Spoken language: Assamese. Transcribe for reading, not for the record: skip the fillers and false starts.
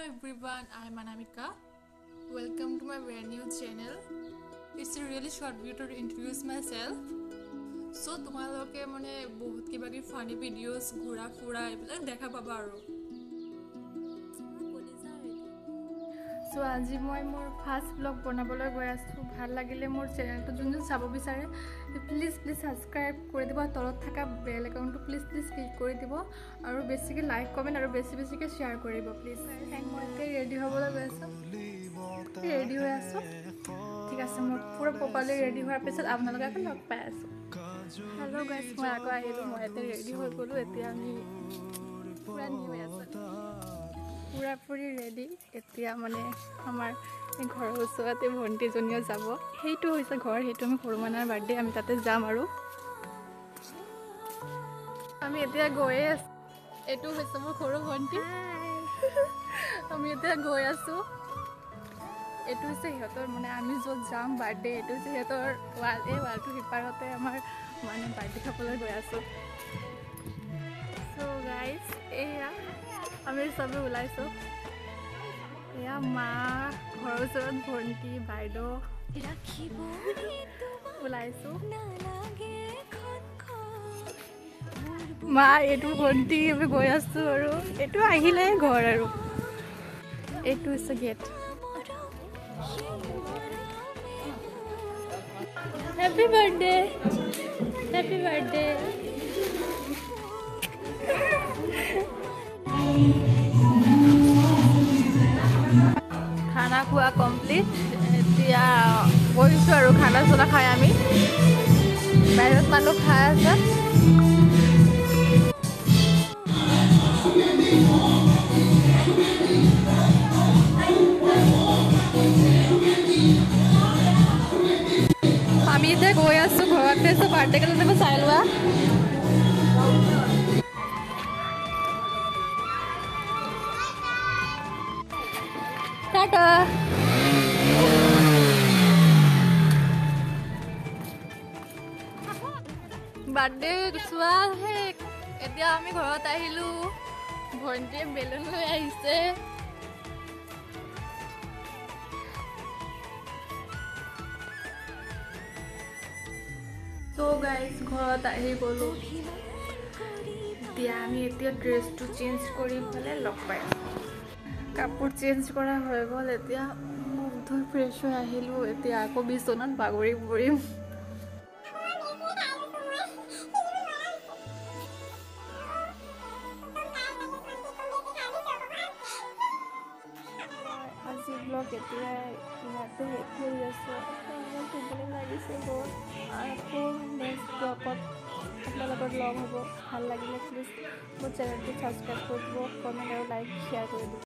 everyone, I'm Anamika. Welcome to my brand new channel. It's a really short video to introduce myself. So, তোমালোকে মানে বহুত কিবা কি ফানি ভিডিওস ঘুৰা ফুৰা এইবিলাক দেখা পাবা আৰু সো আজি মই মোৰ ফাৰ্স্ট ব্লগ বনাবলৈ গৈ আছো ভাল লাগিলে মোৰ চেনেলটো যোন চাব বিচাৰে প্লিজ সাবস্ক্ৰাইব কৰি দিব তলত থকা বেল আইকনটো প্লিজ ক্লিক কৰি দিব আৰু বেছিকৈ লাইক কমেন্ট আৰু বেছিকৈ শেয়াৰ কৰিব প্লিজ মই ৰেডি হ'বলৈ গৈ আছো ৰেডি হৈ আছো ঠিক আছে মই পুৰা প্ৰপাৰলি ৰেডি হোৱাৰ পিছত আপোনালোকক আকৌ লগ পাই আছো হেল্ল' গাইজ মই আকৌ আহিলোঁ মই এতিয়া ৰেডি হৈ গ'লোঁ এতিয়া আমি পুৰা নিউ আছো পুৰাপুৰি ৰেডি এতিয়া মানে আমাৰ ঘৰৰ ওচৰতে ভণ্টিজনীও যাব সেইটো হৈছে ঘৰ সেইটো আমি সৰু মানাৰ বাৰ্থডে আমি তাতে যাম আৰু আমি এতিয়া গৈয়ে আছোঁ এইটো হৈছে মোৰ সৰু ভণ্টি আমি এতিয়া গৈ আছোঁ এইটো হৈছে সিহঁতৰ মানে আমি য'ত যাম বাৰ্থডে এইটো হৈছে সিহঁতৰ ৱাল এই ৱালটোৰ সিপাৰতে আমাৰ মানে বাৰ্থডে খাবলৈ গৈ আছোঁ চ' গাইজ এয়া আমি চবে ওলাইছোঁ এয়া মা ঘৰৰ ওচৰত ভণ্টি বাইদেউ ওলাইছোঁ মা এইটো ভণ্টি আমি গৈ আছোঁ আৰু এইটো আহিলে ঘৰ আৰু এইটো হৈছে গেট Happy birthday খানা খোৱা কমপ্লিট এতিয়া বহিছোঁ আৰু খানা চানা খাই আমি বাহিৰত মানুহ খাই আছে আমি এতিয়া গৈ আছোঁ ঘৰতে আছোঁ বাৰ্থডে কেইটা চাই লোৱা টাটা বাৰ্থডে চোৱা শেষ এতিয়া আমি ঘৰত আহিলোঁ ভণ্টিয়ে বেলুন লৈ আহিছে চ' গাইজ ঘৰত আহি গ'লোঁ এতিয়া আমি এতিয়া ড্ৰেছটো চেঞ্জ কৰি পেলাই লগ পাই কাপোৰ চেঞ্জ কৰা হৈ গ'ল এতিয়া মুখ ধুই ফ্ৰেছ হৈ আহিলোঁ এতিয়া আকৌ বিচনাত বাগৰি পৰিম আজি ব্লগ এতিয়া ইয়াতে শেষ কৰি আছোঁ টোপনি লাগিছে বহুত আকৌ নেক্সট ব্লগত আপোনালোকৰ লগ হ'ব ভাল লাগিলে প্লিজ মোৰ চেনেলটো ছাবস্ক্ৰাইব কৰি দিব কমেণ্ট আৰু লাইক শ্বেয়াৰ কৰি দিব